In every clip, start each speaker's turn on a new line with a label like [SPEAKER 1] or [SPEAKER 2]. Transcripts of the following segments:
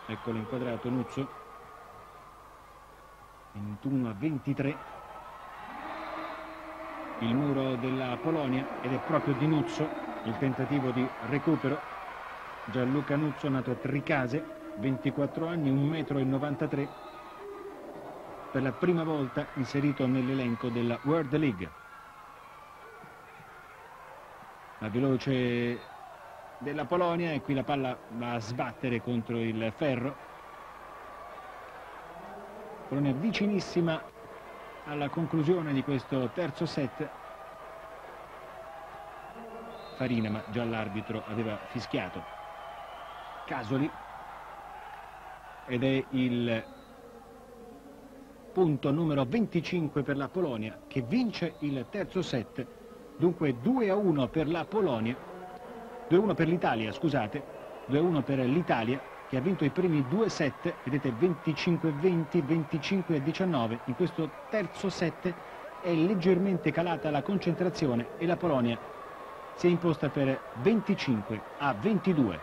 [SPEAKER 1] Eccolo inquadrato Nuzzo, 21-23, il muro della Polonia, ed è proprio di Nuzzo il tentativo di recupero. Gianluca Nuzzo, nato a Tricase, 24 anni, 1,93 m, per la prima volta inserito nell'elenco della World League. La veloce della Polonia, e qui la palla va a sbattere contro il ferro. Polonia vicinissima alla conclusione di questo terzo set. Farina, ma già l'arbitro aveva fischiato. Casoli, ed è il punto numero 25 per la Polonia, che vince il terzo set. Dunque 2-1 per la Polonia, 2-1 per l'Italia, scusate, 2-1 per l'Italia, che ha vinto i primi due set, vedete, 25-20, 25-19. In questo terzo set è leggermente calata la concentrazione e la Polonia si è imposta per 25-22.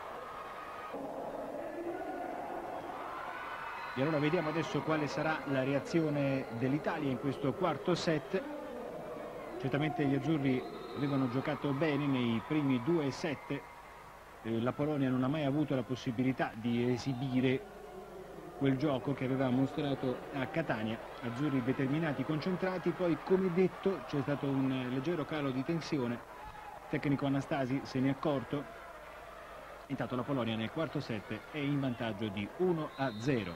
[SPEAKER 1] E allora vediamo adesso quale sarà la reazione dell'Italia in questo quarto set. Certamente gli azzurri avevano giocato bene nei primi due set. La Polonia non ha mai avuto la possibilità di esibire quel gioco che aveva mostrato a Catania. Azzurri determinati, concentrati, poi come detto c'è stato un leggero calo di tensione. Il tecnico Anastasi se ne è accorto. Intanto la Polonia nel quarto set è in vantaggio di 1-0.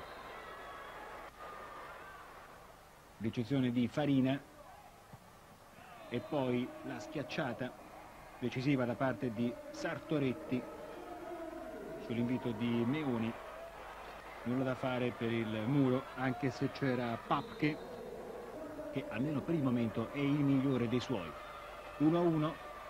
[SPEAKER 1] Ricezione di Farina e poi la schiacciata decisiva da parte di Sartoretti sull'invito di Meoni. Nulla da fare per il muro, anche se c'era Papke, che almeno per il momento è il migliore dei suoi. 1-1,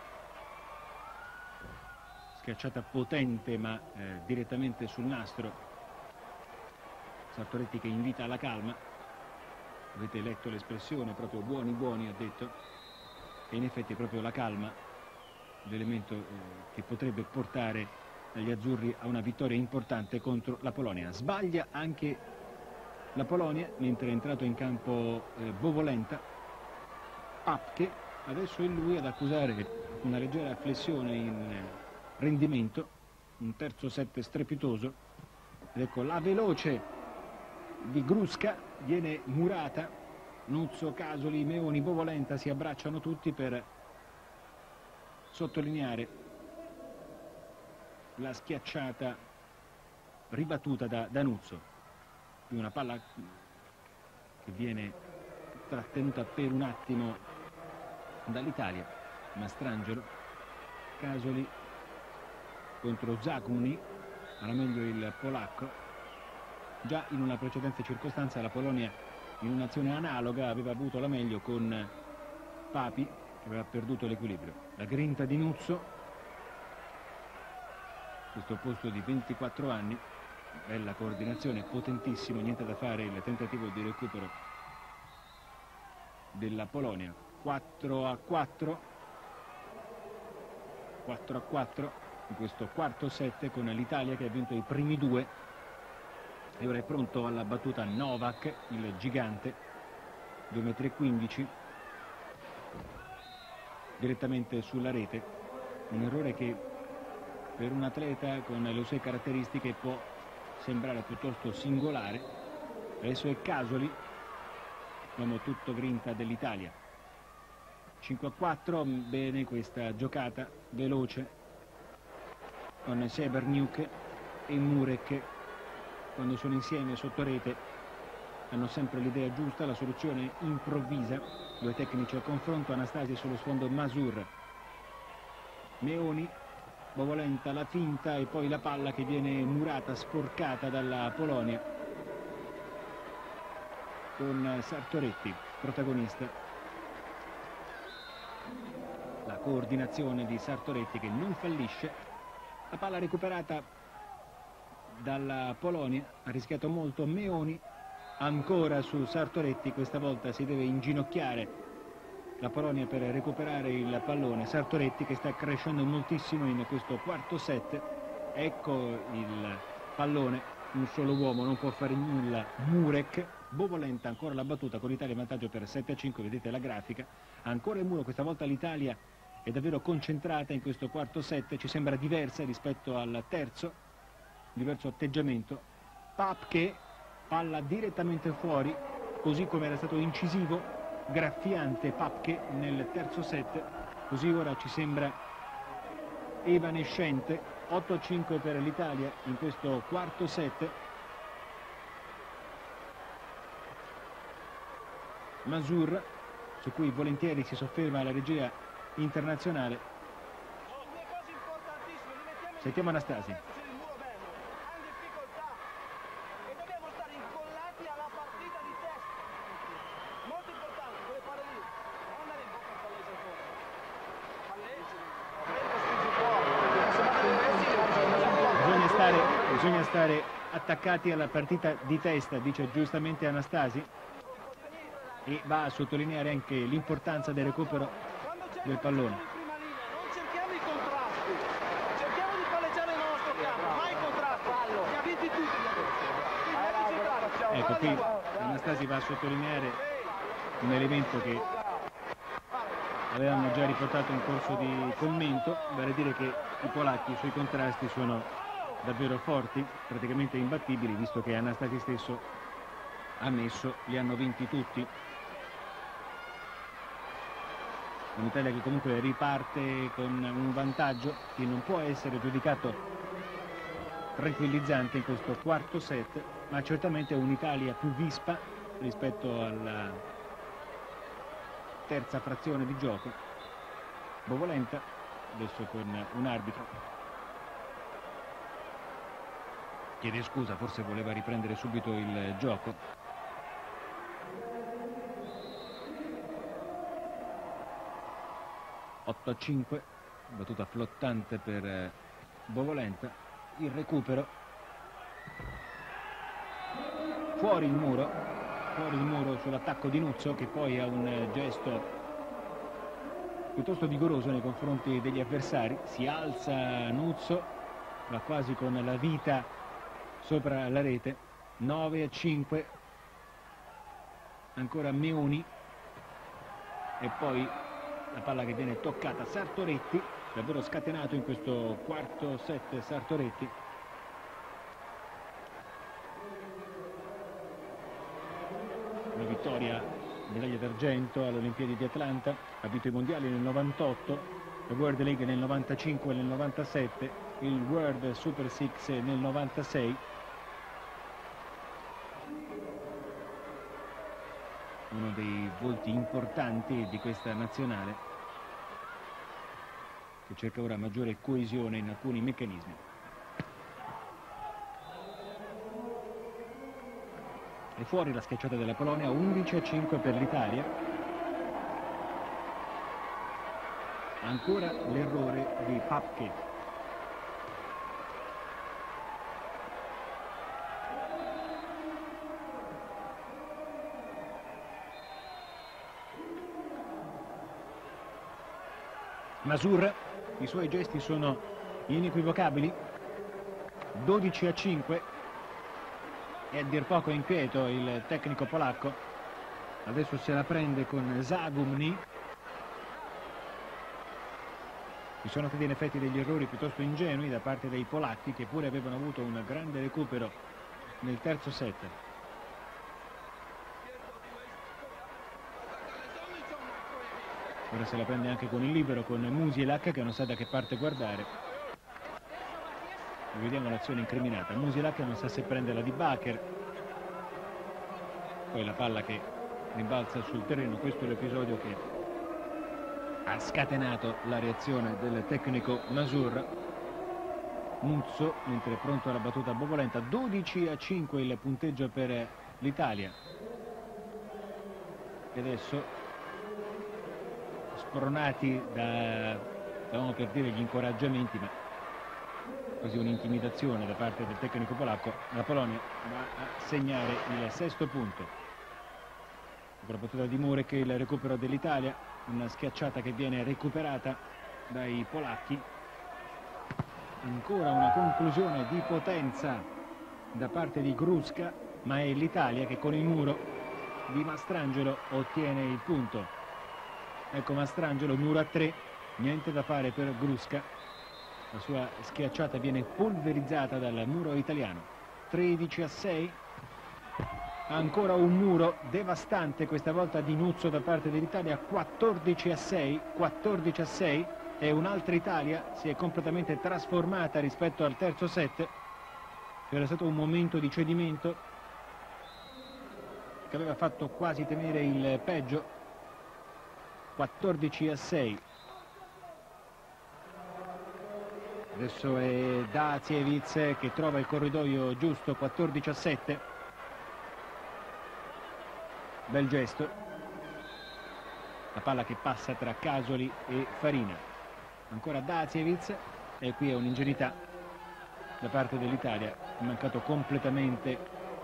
[SPEAKER 1] schiacciata potente ma direttamente sul nastro. Sartoretti che invita alla calma. Avete letto l'espressione, proprio buoni buoni, ha detto, e in effetti è proprio la calma l'elemento che potrebbe portare gli azzurri a una vittoria importante contro la Polonia. Sbaglia anche la Polonia mentre è entrato in campo Bovolenta. Papke, adesso è lui ad accusare una leggera flessione in rendimento, un terzo set strepitoso. Ed ecco la veloce di Gruska, viene murata. Nuzzo, Casoli, Meoni, Bovolenta si abbracciano tutti per sottolineare la schiacciata ribattuta da Nuzzo. Più una palla che viene trattenuta per un attimo dall'Italia. Mastrangelo, Casoli contro Zakuni, alla meglio il polacco. Già in una precedente circostanza la Polonia in un'azione analoga aveva avuto la meglio con Papi, che aveva perduto l'equilibrio. La grinta di Nuzzo, questo posto di 24 anni, bella coordinazione, potentissimo, niente da fare il tentativo di recupero della Polonia. 4-4 in questo quarto set, con l'Italia che ha vinto i primi due, e ora è pronto alla battuta Novak, il gigante, 2,15 m, direttamente sulla rete. Un errore che per un atleta con le sue caratteristiche può sembrare piuttosto singolare. Adesso è Casoli, l'uomo tutto grinta dell'Italia. 5-4, bene questa giocata veloce con Seberniuk e Murek. Quando sono insieme sotto rete hanno sempre l'idea giusta, la soluzione improvvisa. Due tecnici al confronto, Anastasi sullo sfondo Masur. Meoni, Bovolenta, la finta e poi la palla che viene murata, sporcata dalla Polonia, con Sartoretti protagonista. La coordinazione di Sartoretti che non fallisce. La palla recuperata dalla Polonia, ha rischiato molto Meoni, ancora su Sartoretti, questa volta si deve inginocchiare la Polonia per recuperare il pallone. Sartoretti che sta crescendo moltissimo in questo quarto set. Ecco il pallone un solo uomo, non può fare nulla Murek. Bovolenta ancora la battuta con l'Italia in vantaggio per 7-5, vedete la grafica, ancora il Muro, questa volta l'Italia è davvero concentrata in questo quarto set, ci sembra diversa rispetto al terzo, diverso atteggiamento. Papke, palla direttamente fuori, così come era stato incisivo, graffiante Papke nel terzo set, così ora ci sembra evanescente. 8-5 per l'Italia in questo quarto set. Masur, su cui volentieri si sofferma la regia internazionale. Sentiamo Anastasi. Bisogna stare attaccati alla partita di testa, dice giustamente Anastasi, e va a sottolineare anche l'importanza del recupero del pallone.
[SPEAKER 2] Non cerchiamo i contrasti, cerchiamo di palleggiare il nostro campo, mai contrasti, li ha vinti tutti.
[SPEAKER 1] Ecco, qui Anastasi va a sottolineare un elemento che avevamo già riportato in corso di commento, vale a dire che i polacchi sui contrasti sono davvero forti, praticamente imbattibili, visto che Anastasi stesso ha ammesso li hanno vinti tutti. Un'Italia che comunque riparte con un vantaggio che non può essere giudicato tranquillizzante in questo quarto set, ma certamente un'Italia più vispa rispetto alla terza frazione di gioco. Bovolenta adesso con un arbitro. Chiede scusa, forse voleva riprendere subito il gioco. (8-5), battuta flottante per Bovolenta. Il recupero, fuori il muro sull'attacco di Nuzzo, che poi ha un gesto piuttosto vigoroso nei confronti degli avversari. Si alza Nuzzo, va quasi con la vita sopra la rete. 9-5, ancora Meoni, e poi la palla che viene toccata. Sartoretti, davvero scatenato in questo quarto set Sartoretti. Una vittoria, medaglia d'argento alle Olimpiadi di Atlanta, ha vinto i mondiali nel 98, la World League nel 95 e nel 97, il World Super Six nel 96. Uno dei volti importanti di questa nazionale, che cerca ora maggiore coesione in alcuni meccanismi. E fuori la schiacciata della Polonia. 11-5 per l'Italia. Ancora l'errore di Papke. Masur, i suoi gesti sono inequivocabili. 12-5, è a dir poco inquieto il tecnico polacco. Adesso se la prende con Zagumny. Ci sono stati in effetti degli errori piuttosto ingenui da parte dei polacchi, che pure avevano avuto un grande recupero nel terzo set. Ora se la prende anche con il libero, con Musielak, che non sa da che parte guardare. Vediamo l'azione incriminata. Musielak non sa se prenderla di Baker. Poi la palla che rimbalza sul terreno. Questo è l'episodio che ha scatenato la reazione del tecnico Masur. Nuzzo, mentre è pronto alla battuta Bovolenta. 12-5 il punteggio per l'Italia. E adesso, spronati stavamo per dire gli incoraggiamenti, ma quasi un'intimidazione da parte del tecnico polacco, la Polonia va a segnare il sesto punto. Dopo la battuta di Murek, il recupero dell'Italia, una schiacciata che viene recuperata dai polacchi. Ancora una conclusione di potenza da parte di Gruska, ma è l'Italia che con il muro di Mastrangelo ottiene il punto. Ecco Mastrangelo, muro a 3, niente da fare per Gruska, la sua schiacciata viene polverizzata dal muro italiano. 13-6, ancora un muro devastante, questa volta di Nuzzo da parte dell'Italia. 14-6 e un'altra Italia si è completamente trasformata rispetto al terzo set. C'era stato un momento di cedimento che aveva fatto quasi temere il peggio. 14-6. Adesso è Daciewicz che trova il corridoio giusto. 14-7. Bel gesto. La palla che passa tra Casoli e Farina. Ancora Daciewicz, e qui è un'ingenuità da parte dell'Italia. È mancato completamente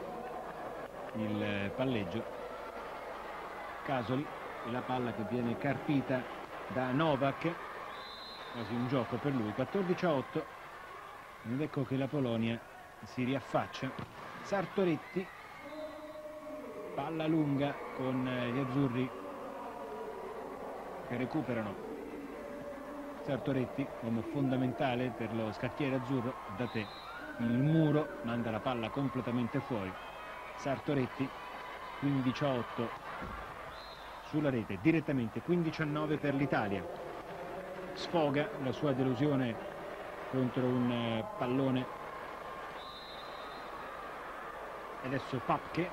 [SPEAKER 1] il palleggio. Casoli e la palla che viene carpita da Novak, quasi un gioco per lui. 14-8, ed ecco che la Polonia si riaffaccia. Sartoretti, palla lunga con gli azzurri che recuperano. Sartoretti, uomo fondamentale per lo scacchiere azzurro. Da te il muro manda la palla completamente fuori. Sartoretti, 15-8 sulla rete direttamente. 15-9 per l'Italia. Sfoga la sua delusione contro un pallone. Adesso Papke,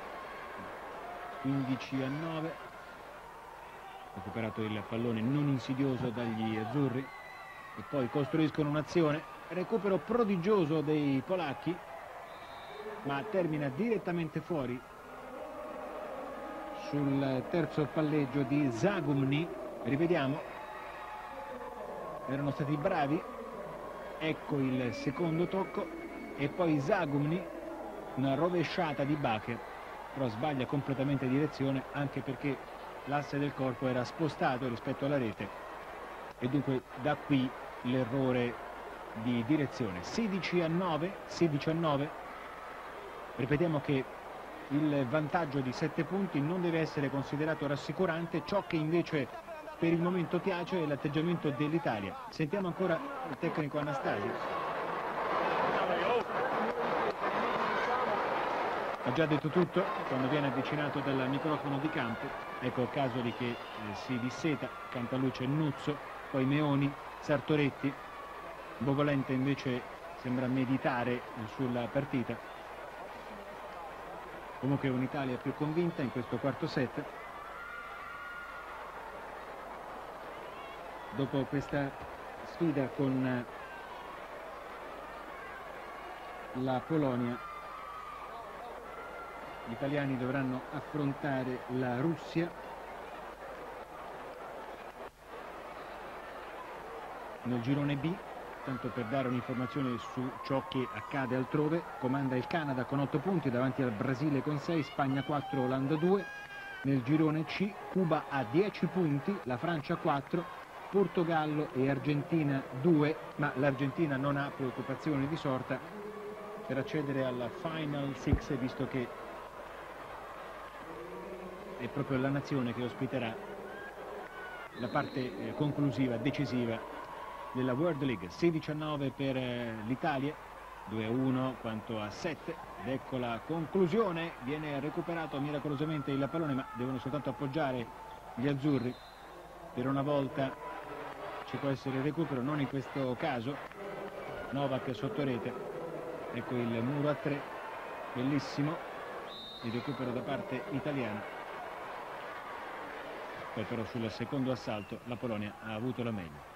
[SPEAKER 1] 15-9, recuperato il pallone non insidioso dagli azzurri e poi costruiscono un'azione. Recupero prodigioso dei polacchi, ma termina direttamente fuori sul terzo palleggio di Zagumny. Rivediamo, erano stati bravi. Ecco il secondo tocco e poi Zagumny, una rovesciata di Bacher, però sbaglia completamente direzione, anche perché l'asse del corpo era spostato rispetto alla rete e dunque da qui l'errore di direzione. 16-9. Ripetiamo che il vantaggio di 7 punti non deve essere considerato rassicurante. Ciò che invece per il momento piace è l'atteggiamento dell'Italia. Sentiamo ancora il tecnico Anastasi. Ha già detto tutto quando viene avvicinato dal microfono di campo. Ecco Casoli che si disseta, Cantaluce, Nuzzo, poi Meoni, Sartoretti. Bovolente invece sembra meditare sulla partita. Comunque un'Italia più convinta in questo quarto set. Dopo questa sfida con la Polonia, gli italiani dovranno affrontare la Russia nel girone B. Tanto per dare un'informazione su ciò che accade altrove: comanda il Canada con 8 punti davanti al Brasile con 6, Spagna 4, Olanda 2. Nel girone C Cuba ha 10 punti, la Francia 4, Portogallo e Argentina 2, ma l'Argentina non ha preoccupazioni di sorta per accedere alla Final Six, visto che è proprio la nazione che ospiterà la parte conclusiva, decisiva della World League. 16-9 per l'Italia, 2-1 quanto a 7, ed ecco la conclusione. Viene recuperato miracolosamente il pallone, ma devono soltanto appoggiare gli azzurri. Per una volta ci può essere il recupero, non in questo caso. Novak sotto rete, ecco il muro a 3, bellissimo il recupero da parte italiana. Poi però sul secondo assalto la Polonia ha avuto la meglio.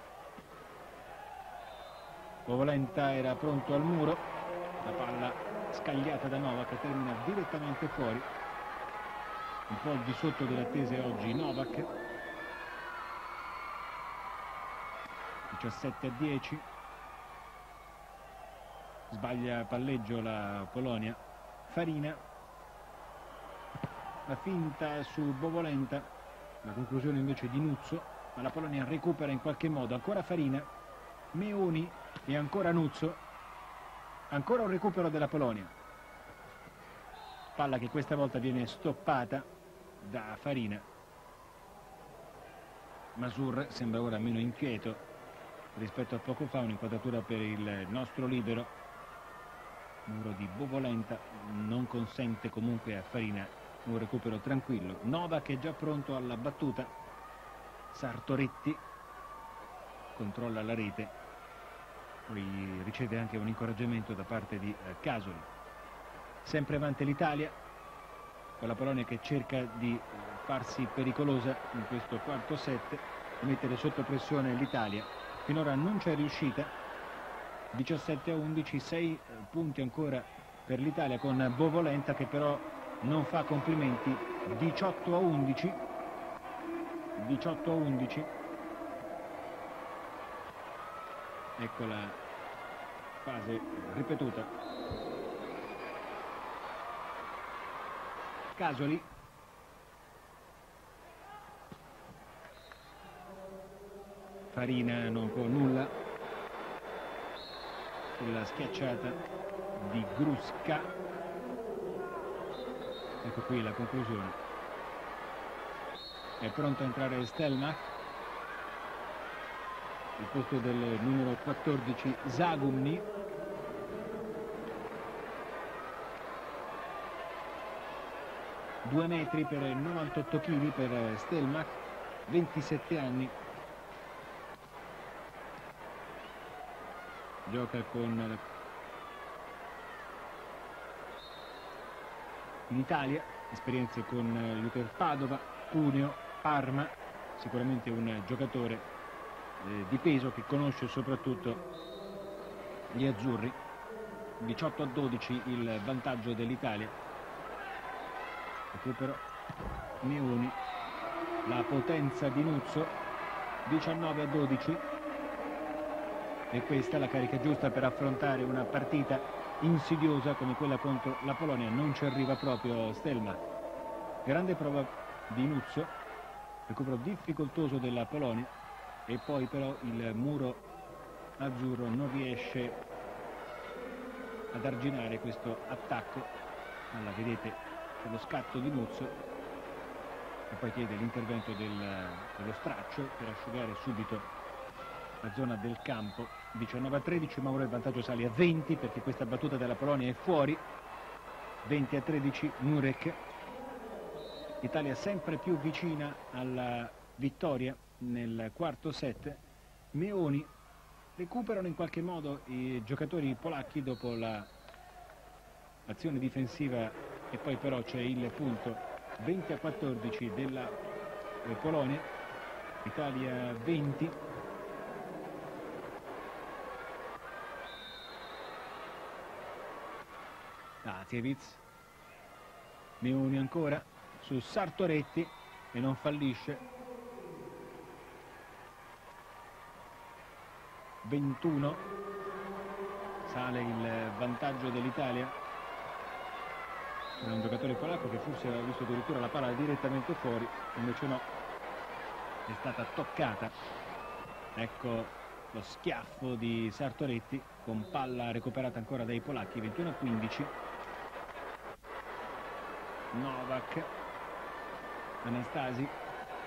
[SPEAKER 1] Bovolenta era pronto al muro, la palla scagliata da Novak che termina direttamente fuori, un po' al di sotto dell'attesa oggi Novak. 17-10, sbaglia palleggio la Polonia. Farina, la finta su Bovolenta, la conclusione invece di Nuzzo, ma la Polonia recupera in qualche modo. Ancora Farina, Meoni e ancora Nuzzo. Ancora un recupero della Polonia, palla che questa volta viene stoppata da Farina. Masur sembra ora meno inquieto rispetto a poco fa, un'inquadratura per il nostro libero. Muro di Bovolenta non consente comunque a Farina un recupero tranquillo. Novak è già pronto alla battuta. Sartoretti controlla la rete, poi riceve anche un incoraggiamento da parte di Casoli. Sempre avanti l'Italia, con la Polonia che cerca di farsi pericolosa in questo quarto set e mettere sotto pressione l'Italia. Finora non c'è riuscita. 17-11, 6 punti ancora per l'Italia, con Bovolenta che però non fa complimenti. 18-11. 18-11. Ecco la fase ripetuta. Casoli. Farina non può nulla sulla schiacciata di Gruska. Ecco qui la conclusione. È pronto a entrare Stelmach, il posto del numero 14 Zagumny. Due metri per 98 kg per Stelmach, 27 anni. Gioca con in Italia, esperienze con l'Uter Padova, Cuneo, Parma. Sicuramente un giocatore di peso che conosce soprattutto gli azzurri. 18-12 il vantaggio dell'Italia. Recupero Meoni, la potenza di Nuzzo. 19-12. E questa è la carica giusta per affrontare una partita insidiosa come quella contro la Polonia. Non ci arriva proprio Stelmach. Grande prova di Nuzzo, recupero difficoltoso della Polonia, e poi però il muro azzurro non riesce ad arginare questo attacco. Allora, vedete lo scatto di Nuzzo, e poi chiede l'intervento dello straccio per asciugare subito la zona del campo. 19-13, ma ora il vantaggio sale a 20 perché questa battuta della Polonia è fuori. 20-13 Nurek. Italia sempre più vicina alla vittoria nel quarto set. Meoni. Recuperano in qualche modo i giocatori polacchi dopo l'azione difensiva, e poi però c'è il punto. 20-14 della Polonia. Italia 20. Daziewicz. Meoni ancora su Sartoretti e non fallisce. 21. Sale il vantaggio dell'Italia. C'è un giocatore polacco che forse aveva visto addirittura la palla direttamente fuori, invece no, è stata toccata. Ecco lo schiaffo di Sartoretti con palla recuperata ancora dai polacchi. 21-15. Novak. Anastasi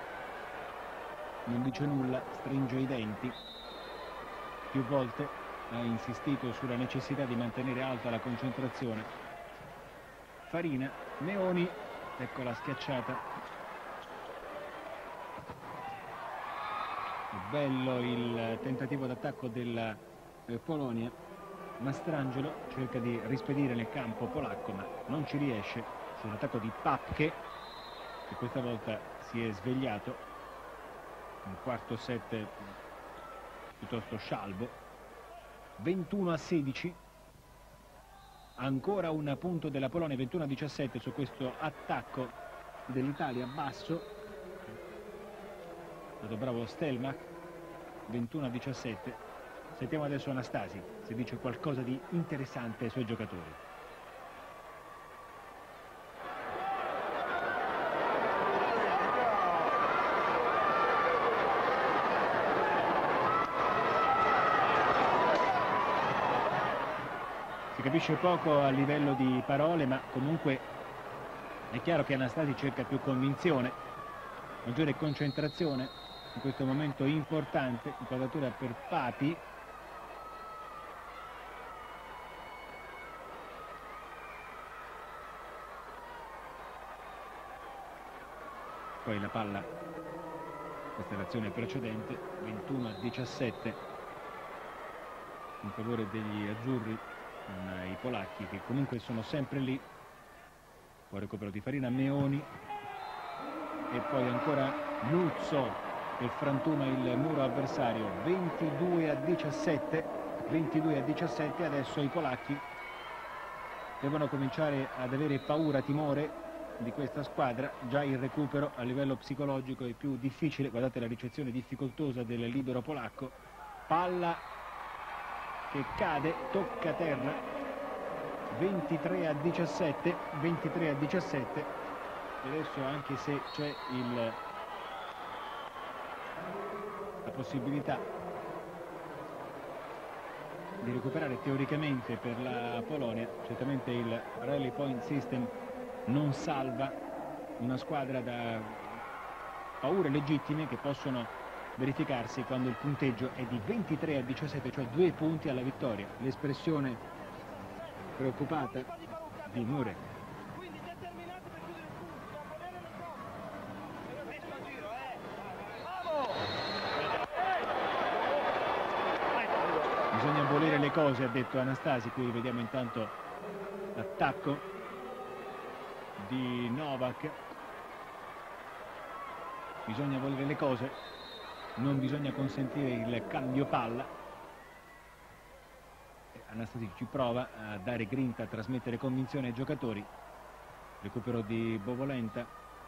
[SPEAKER 1] non dice nulla, stringe i denti. Più volte ha insistito sulla necessità di mantenere alta la concentrazione. Farina. Meoni. Ecco la schiacciata. È bello il tentativo d'attacco della Polonia. Mastrangelo cerca di rispedire nel campo polacco, ma non ci riesce. C'è l'attacco di Papke, che questa volta si è svegliato. Un quarto set piuttosto scialbo. 21-16. Ancora un punto della Polonia. 21-17 su questo attacco dell'Italia basso. È stato bravo Stelmach. 21-17. Sentiamo adesso Anastasi se dice qualcosa di interessante ai suoi giocatori. Si capisce poco a livello di parole, ma comunque è chiaro che Anastasi cerca più convinzione, maggiore concentrazione in questo momento importante. Inquadratura per Papi. Poi la palla, questa è l'azione precedente, 21-17 in favore degli azzurri, con i polacchi che comunque sono sempre lì. Poi recupero di Farina, Meoni e poi ancora Nuzzo che frantuma il muro avversario. 22-17, adesso i polacchi devono cominciare ad avere paura, timore di questa squadra. Già il recupero a livello psicologico è più difficile, guardate la ricezione difficoltosa del libero polacco, palla che cade, tocca terra. 23-17, e adesso, anche se c'è la possibilità di recuperare teoricamente per la Polonia, certamente il rally point system non salva una squadra da paure legittime che possono verificarsi quando il punteggio è di 23-17, cioè 2 punti alla vittoria. L'espressione preoccupata di Murek.
[SPEAKER 2] Quindi determinati per chiudere il punto, volere le cose. Messo a giro, bravo!
[SPEAKER 1] Bisogna volere le cose, ha detto Anastasi. Qui vediamo intanto l'attacco di Novak. Bisogna volere le cose, non bisogna consentire il cambio palla. Anastasi ci prova a dare grinta, a trasmettere convinzione ai giocatori. Recupero di Bovolenta.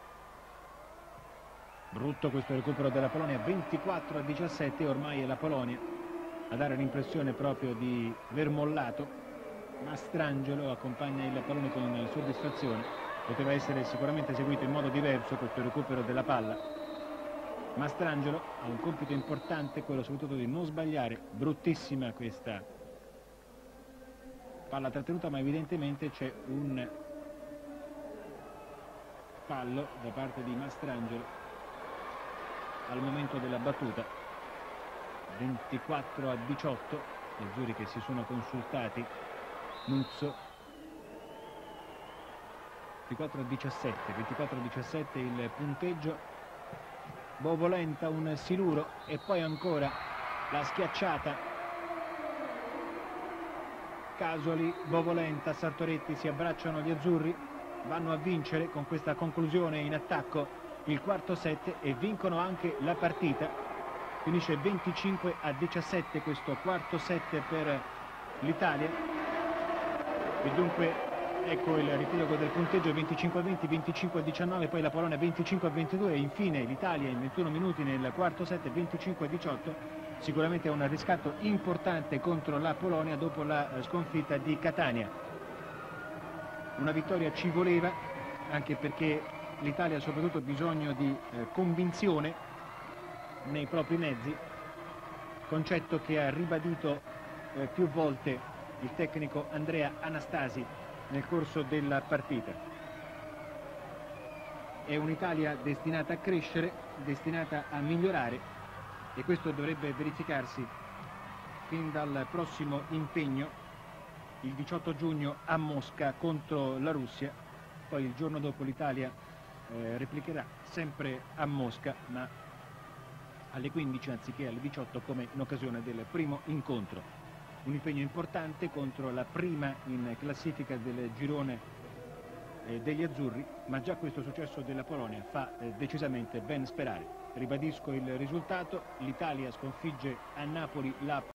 [SPEAKER 1] Brutto questo recupero della Polonia. 24-17, ormai è la Polonia a dare l'impressione proprio di aver mollato. Mastrangelo accompagna il pallone con soddisfazione. Poteva essere sicuramente eseguito in modo diverso questo recupero della palla. Mastrangelo ha un compito importante, quello soprattutto di non sbagliare. Bruttissima questa palla trattenuta, ma evidentemente c'è un fallo da parte di Mastrangelo al momento della battuta. 24-18, gli azzurri che si sono consultati. Nuzzo. 24-17 il punteggio. Bovolenta, un siluro e poi ancora la schiacciata. Casoli, Bovolenta, Sartoretti, si abbracciano gli azzurri, vanno a vincere con questa conclusione in attacco il quarto set e vincono anche la partita. Finisce 25-17 questo quarto set per l'Italia e dunque ecco il riepilogo del punteggio: 25-20, 25-19, poi la Polonia 25-22 e infine l'Italia in 21 minuti nel quarto set 25-18. Sicuramente è un riscatto importante contro la Polonia dopo la sconfitta di Catania. Una vittoria ci voleva, anche perché l'Italia ha soprattutto bisogno di convinzione nei propri mezzi, concetto che ha ribadito più volte il tecnico Andrea Anastasi nel corso della partita. È un'Italia destinata a crescere, destinata a migliorare, e questo dovrebbe verificarsi fin dal prossimo impegno il 18 giugno a Mosca contro la Russia. Poi il giorno dopo l'Italia replicherà sempre a Mosca, ma alle 15 anziché alle 18 come in occasione del primo incontro. Un impegno importante contro la prima in classifica del girone degli azzurri, ma già questo successo della Polonia fa decisamente ben sperare. Ribadisco il risultato: l'Italia sconfigge a Napoli la